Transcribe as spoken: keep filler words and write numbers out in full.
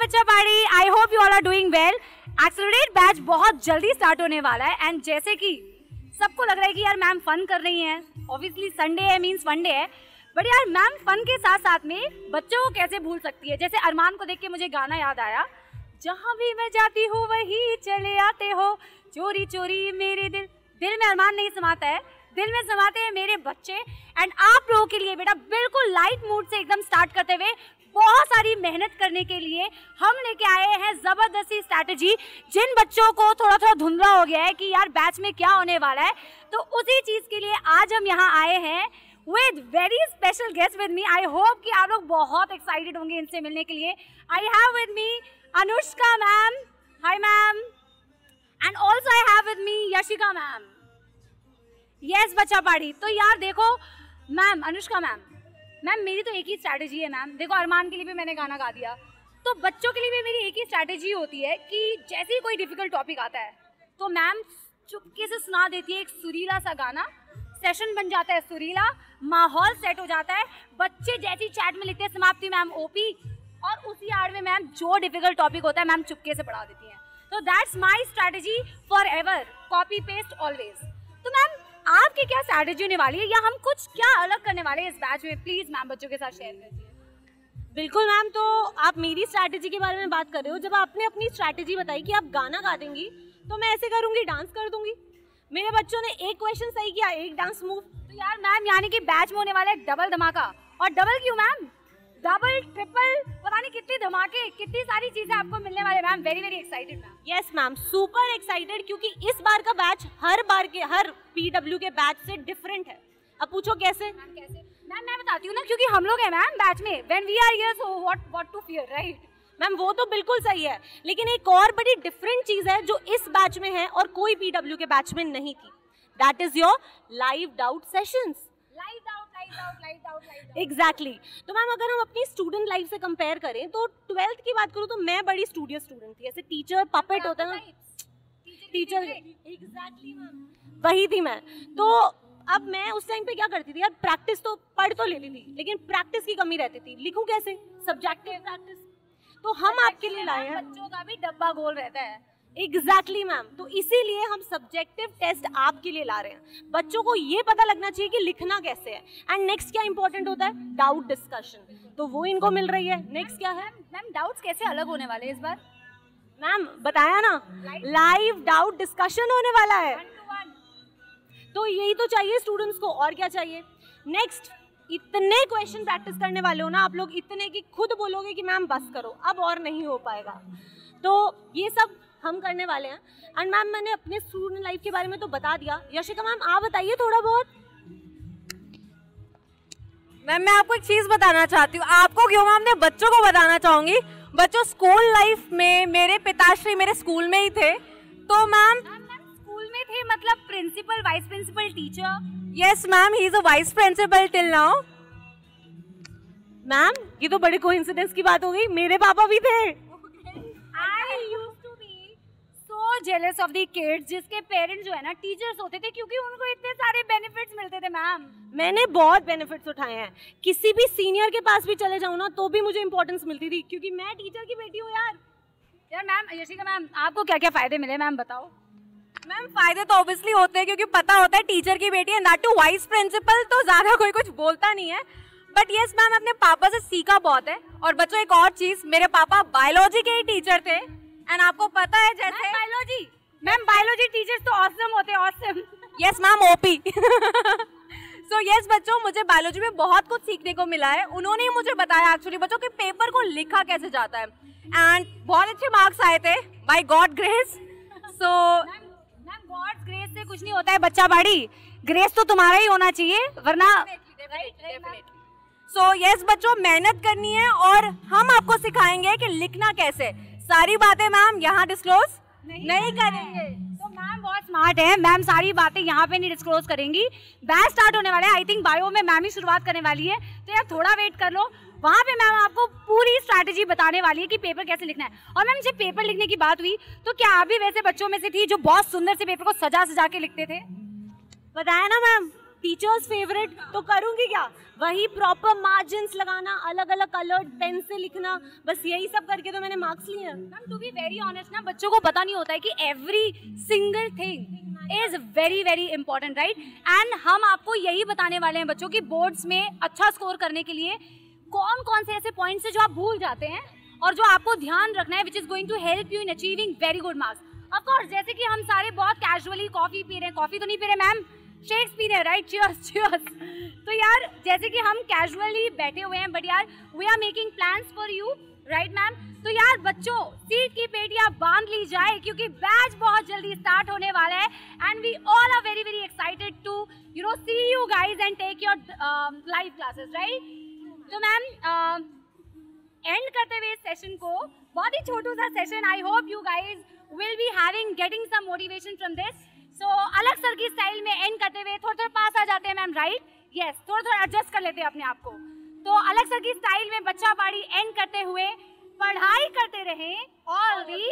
बच्चा party, I hope you all are doing well. Accelerate batch बहुत जल्दी start होने वाला है एंड जैसे कि सबको लग रहा है कि यार मैम फन कर रही हैं, ऑब्वियसली संडे है मींस फन डे है, बट यार मैम फन के साथ साथ में बच्चों को कैसे भूल सकती है। जैसे अरमान को देख के मुझे गाना याद आया, जहाँ भी मैं जाती हूँ वही चले आते हो, चोरी चोरी मेरे दिल। दिल में अरमान नहीं समाता है, दिल में समाते हैं मेरे बच्चे। एंड आप लोगों के लिए बेटा बिल्कुल लाइट मूड से एकदम स्टार्ट करते हुए बहुत सारी मेहनत करने के लिए हम लेके आए हैं जबरदस्ती स्ट्रैटेजी। जिन बच्चों को थोड़ा थोड़ा धुंधला हो गया है कि यार बैच में क्या होने वाला है, तो उसी चीज के लिए आज हम यहाँ आए हैं with very special guest with me. I hope कि आप लोग बहुत एक्साइटेड होंगे इनसे मिलने के लिए। I have with me Anushka ma'am, hi ma'am, and also I have with me Yashika ma'am. Yes बच्चा पार्टी, तो यार देखो मैम, अनुष्का मैम, मैम मेरी तो एक ही स्ट्रैटेजी है मैम। देखो अरमान के लिए भी मैंने गाना गा दिया, तो बच्चों के लिए भी मेरी एक ही स्ट्रैटेजी होती है कि जैसे ही कोई डिफिकल्ट टॉपिक आता है तो मैम चुपके से सुना देती है एक सुरीला सा गाना, सेशन बन जाता है सुरीला, माहौल सेट हो जाता है, बच्चे जैसी चैट में लिखते हैं समाप्ति मैम ओपी, और उसी आड़ में मैम जो डिफिकल्ट टॉपिक होता है मैम चुपके से पढ़ा देती हैं। तो that's my strategy forever, copy paste always. तो मैम आपकी क्या स्ट्रैटेजी होने वाली है या हम कुछ क्या अलग करने वाले हैं इस बैच में, प्लीज मैम बच्चों के साथ शेयर कीजिए। बिल्कुल मैम, तो आप मेरी स्ट्रैटेजी के बारे में बात कर रहे हो। जब आपने अपनी स्ट्रैटेजी बताई कि आप गाना गा देंगी, तो मैं ऐसे करूंगी, डांस कर दूंगी। मेरे बच्चों ने एक क्वेश्चन सही किया, एक डांस मूव। तो यार मैम यानी कि बैच में होने वाला है डबल धमाका। और डबल क्यों मैम, डबल ट्रिपल पता नहीं कितनी धमाके, कितनी सारी चीजें आपको मिलने वाले ma'am. Very very excited ma'am. Yes ma'am, super excited, क्योंकि इस बार का बैच हर बार के हर पीडब्ल्यू के बैच से डिफरेंट है। अब पूछो कैसे? मैम कैसे? मैम मैं बताती हूँ ना, क्योंकि हम लोग हैं मैम बैच में, when we are here so what what to fear, right? Ma'am वो तो बिल्कुल सही है, लेकिन एक और बड़ी डिफरेंट चीज है जो इस बैच में है और कोई पीडब्ल्यू के बैच में नहीं थी। That is your live doubt sessions. Live doubt, live doubt, live doubt, live doubt. Exactly. तो मैम अगर हम अपनी स्टूडेंट लाइफ से कंपेयर करें तो ट्वेल्थ की बात करूँ तो मैं बड़ी स्टूडियस स्टूडेंट थी। ऐसे टीचर पपेट होता है ना, टीचर, एग्जैक्टली मैम, वही थी मैं। तो अब मैं उस टाइम पे क्या करती थी यार, प्रैक्टिस तो पढ़ तो लेती थी, लेकिन प्रैक्टिस की कमी रहती थी। लिखूं कैसे? Subjective practice. तो हम आपके लिए लाए हैं, बच्चों का भी डब्बा गोल रहता है। एग्जैक्टली मैम, तो इसीलिए हम सब्जेक्टिव टेस्ट आपके लिए ला रहे हैं। बच्चों को ये पता लगना चाहिए कि लिखना कैसे है। एंड नेक्स्ट क्या इंपॉर्टेंट होता है? डाउट डिस्कशन, तो वो इनको मिल रही है। नेक्स्ट क्या है मैम? डाउट्स कैसे अलग होने वाले हैं इस बार? मैम बताया ना, लाइव डाउट डिस्कशन होने वाला है। तो यही तो चाहिए स्टूडेंट्स को, और क्या चाहिए? नेक्स्ट, इतने क्वेश्चन प्रैक्टिस करने वाले हो ना आप लोग, इतने कि खुद बोलोगे कि मैम बस करो, अब और नहीं हो पाएगा। तो ये सब हम करने वाले हैं। एंड मैम मैंने अपने स्टूडेंट लाइफ के बारे में तो बता दिया। यशिका मैम आप बताइए थोड़ा बहुत। मैम मैं आपको एक चीज बताना चाहती हूँ। आपको क्यों मैम, मैं बच्चों को बताना चाहूंगी। बच्चों स्कूल लाइफ में मेरे पिताश्री मेरे स्कूल में ही थे। तो मैम स्कूल में थे मतलब principal, vice principal, teacher? Yes ma'am, he is a vice principal till now. Ma'am ये तो बड़े कोइंसिडेंस की बात हो गई, मेरे पापा भी थे। I used to be so jealous of the kids जिसके पेरेंट्स जो है ना टीचर्स होते थे, क्योंकि उनको इतने सारे बेनिफिट्स मिलते थे मैम। मैंने बहुत बेनिफिट्स उठाए हैं। किसी भी सीनियर के पास भी चले जाऊँ ना तो भी मुझे इंपॉर्टेंस मिलती थी, क्योंकि मैं टीचर की बेटी हूँ यार। यार मैम, यशिका मैम आपको क्या क्या फायदे मिले मैम बताओ? मैम फायदे तो ऑब्वियसली होते हैं, क्योंकि पता होता है टीचर की बेटी है, दैट टू वाइस प्रिंसिपल, तो ज्यादा कोई कुछ बोलता नहीं है। बट यस मैम, अपने पापा से सीखा बहुत है। और बच्चों एक और चीज, मेरे पापा बायोलॉजी के ही टीचर थे। एंड आपको पता है जैसे बायोलॉजी, मैम बायोलॉजी टीचर्स तो ऑसम होते हैं, awesome. Yes ma'am, OP. So yes बच्चों, मुझे बायोलॉजी में बहुत कुछ सीखने को मिला है। उन्होंने ही मुझे बताया एक्चुअली बच्चों के पेपर को लिखा कैसे जाता है। एंड बहुत अच्छे मार्क्स आए थे by God grace. So ma'am God grace से कुछ नहीं होता है बच्चा बाड़ी, ग्रेस तो तुम्हारा ही होना चाहिए, वरना सो यस बच्चों, मेहनत करनी है और हम आपको सिखाएंगे कि लिखना कैसे। सारी बातें मैम यहाँ डिस्क्लोज नहीं, नहीं करेंगे। तो मैम बहुत स्मार्ट है, मैम सारी बातें यहाँ पे नहीं डिस्क्लोज करेंगी। बैच स्टार्ट होने वाला है, आई थिंक बायो में मैम ही शुरुआत करने वाली है, तो यार थोड़ा वेट कर लो। वहाँ पे मैम आपको पूरी स्ट्रैटेजी बताने वाली है कि पेपर कैसे लिखना है। और मैम जब पेपर लिखने की बात हुई तो क्या आप भी वैसे बच्चों में से थी जो बहुत सुंदर से पेपर को सजा सजा के लिखते थे? बताया ना मैम, टीचर्स फेवरेट, तो करूँगी क्या, वही प्रॉपर मार्जिन्स लगाना, अलग अलग कलर्ड पेन से लिखना, बस यही सब करके तो मैंने मार्क्स लिए हैं। Ma'am to be very honest ना, बच्चों को पता नहीं होता है कि every single thing is very very important, right. And हम आपको यही बताने वाले हैं बच्चों की बोर्ड्स में अच्छा स्कोर करने के लिए कौन कौन से ऐसे पॉइंट्स हैं जो आप भूल जाते हैं और जो आपको ध्यान रखना है, which is going to help you in achieving very good marks. Of course जैसे कि हम सारे बहुत कैजुअली कॉफी पी रहे हैं, कॉफी तो नहीं पी रहे मैम, शेक्स पी रहे हैं, राइट, चीयर्स चीयर्स। तो यार जैसे कि हम कैजुअली बैठे हुए हैं, बट यार we are making plans for you, right ma'am. तो यार बच्चों सीट की पेटियां बांध ली जाए क्योंकि बैच बहुत जल्दी स्टार्ट होने वाला है and we all are very very excited to you know see you guys and take your live classes, right. तो मैम एंड uh, करते हुए इस सेशन को, बहुत ही छोटू सा session, I hope you guys will be having getting some motivation from this. So अलग सर की स्टाइल में एंड करते हुए थोड़ा थोड़ा पास आ जाते हैं मैम, राइट, यस, थोड़ा थोड़ा एडजस्ट कर लेते हैं अपने आप को। तो अलग सर की स्टाइल में बच्चा बाड़ी एंड करते हुए पढ़ाई करते रहें ऑल दी